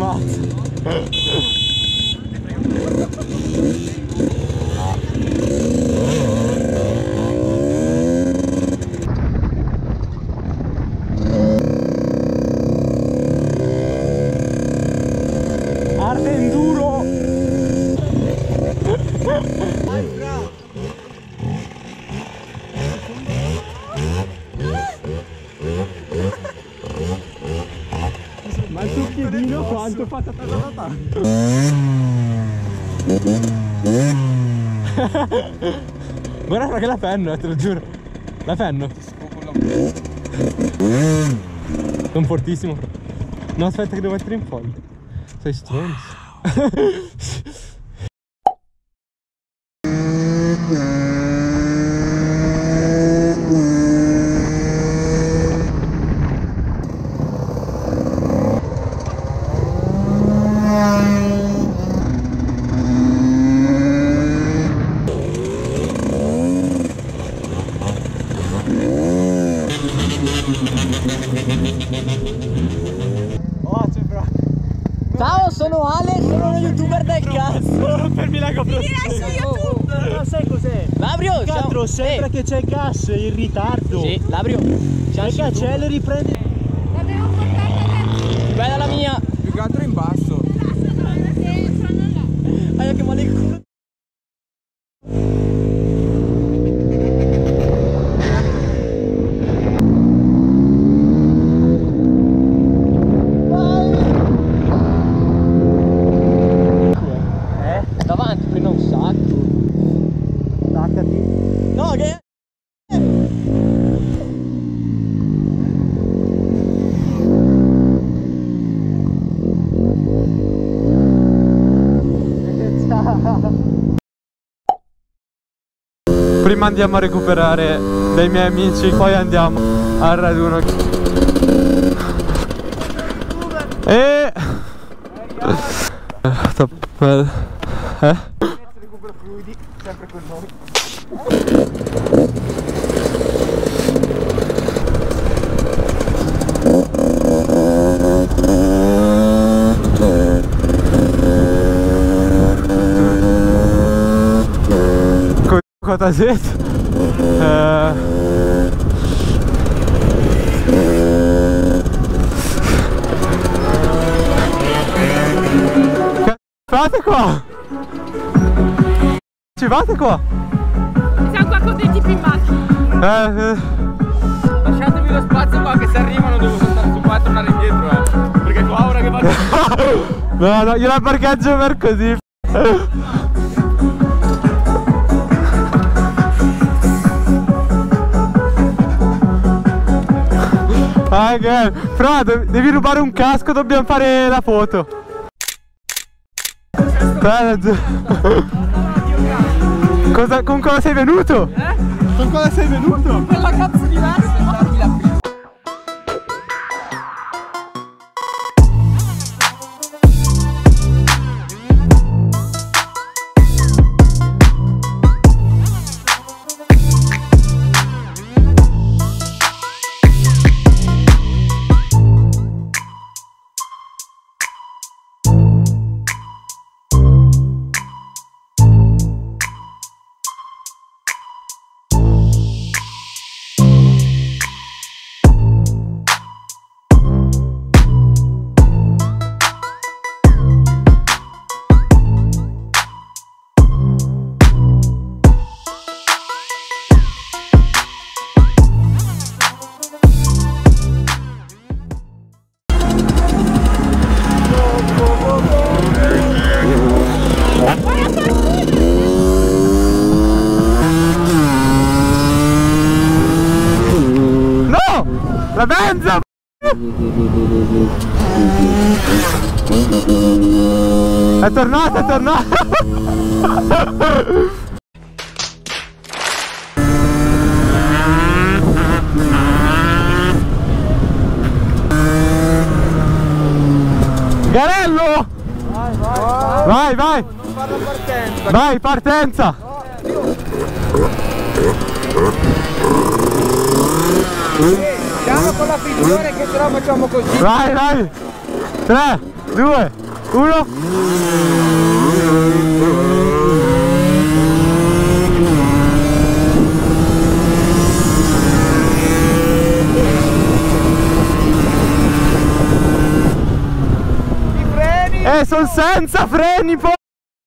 Ammazza. Arte enduro. Ma il tuo piedino quanto fa ta. Guarda che la penno, te lo giuro. La penno. Sono fortissimo. No, aspetta che devo mettere in foglio. Sei stronzo. Ciao, sono Ale, sono uno youtuber del cazzo. Fermi la GoPro. Su YouTube. Ma sai cos'è? Labrio, ciao. Sembra che c'è il gas in ritardo. Sì, Labrio. Ciao. Perché acceleri, prendi. L'avevo portata Bella la mia. Più che altro in basso. Aia che male il culo. Davanti, prima un sacco. Attaccati. No, che... Prima andiamo a recuperare dei miei amici, poi andiamo al raduno. E... Recupero fluidi, sempre con noi. Cosa siete? Fate qua! Ci fate qua? Siamo qua con dei tipi in macchina. Lasciatemi lo spazio qua che se arrivano devo saltare su qua e tornare indietro, perché qua ora che vado. No, io la parcheggio per così. Ok, però devi rubare un casco, dobbiamo fare la foto. Con cosa sei venuto? Con cosa sei venuto? Quella cazzo di là. La benza! È tornata, è tornata! Garello! Vai, vai! Non farla partenza! Vai, partenza! Andiamo con la figliore che se no facciamo così! Vai, vai! 3, 2, 1. I freni! Sono senza freni poi!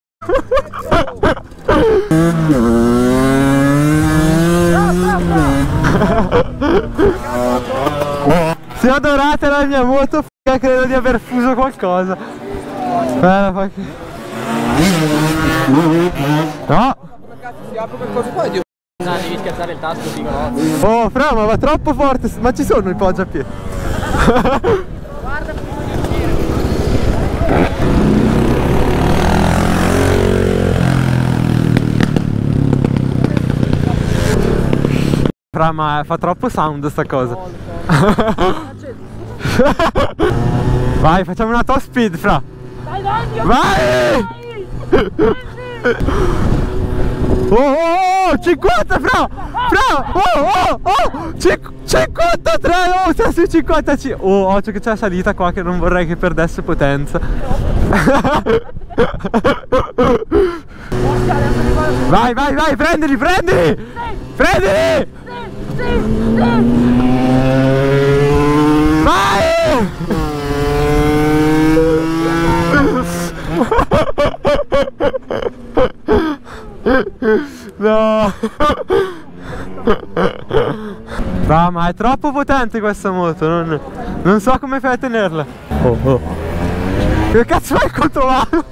Se adorate la mia moto, credo di aver fuso qualcosa. Bella, fa che... No! Come cazzo si apre qualcosa qua? Dio. No, devi schiacciare il tasto, dico no. Oh, fra, ma va troppo forte, ma ci sono i poggiapiedi. Guarda come Fra, ma fa troppo sound sta cosa. Vai, facciamo una top speed, fra. Dai, dai, Vai! Oh, 50, fra! Fra! Oh! 53! Oh, sta sui 55! Oh, occhio che c'è la salita qua che non vorrei che perdesse potenza. Vai, prendili! Prendili! Vai! No! Va, ma è troppo potente questa moto, non so come fai a tenerla. Oh. Che cazzo fai contro mano?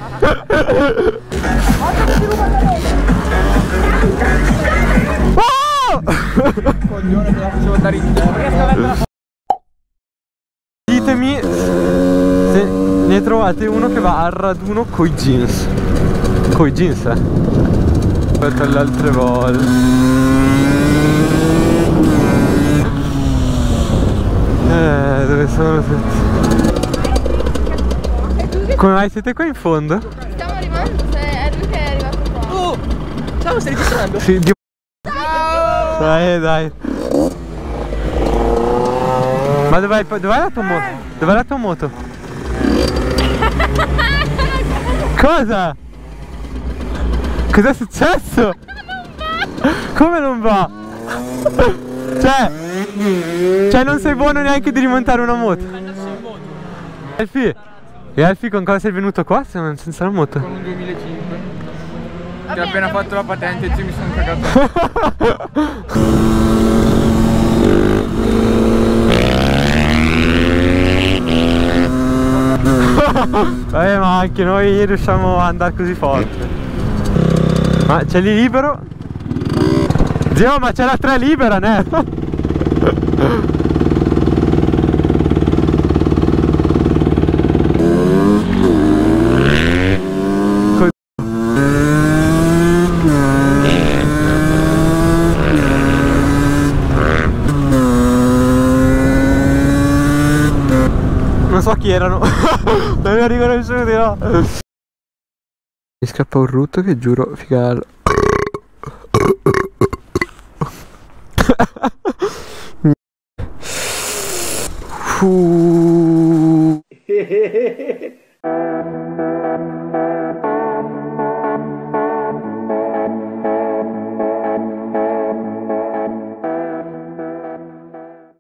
Oh! Coglione, me la facevo andare in terra. Ditemi se ne trovate uno che va al raduno coi jeans. Coi jeans, rispetto alle altre volte. Dove sono tutti? Come mai siete qua in fondo? Stiamo arrivando, è lui che è arrivato qua. Ciao, stai registrando? Sì, dai. Ma dov'è la tua moto? Dov'è la tua moto? Cosa? Cos'è successo? Come non va? Cioè non sei buono neanche di rimontare una moto. Elfi? E Elfi con cosa sei venuto qua senza la moto? Con un 2005. Che ho appena fatto la patente e mi sono cagato. Vabbè, ma anche noi riusciamo ad andare così forte. Ma c'è lì libero? Zio, ma c'è la 3 libera, ne? Non so chi erano. Non mi arriva nessuno di là. Mi scappa un rutto che giuro figarlo.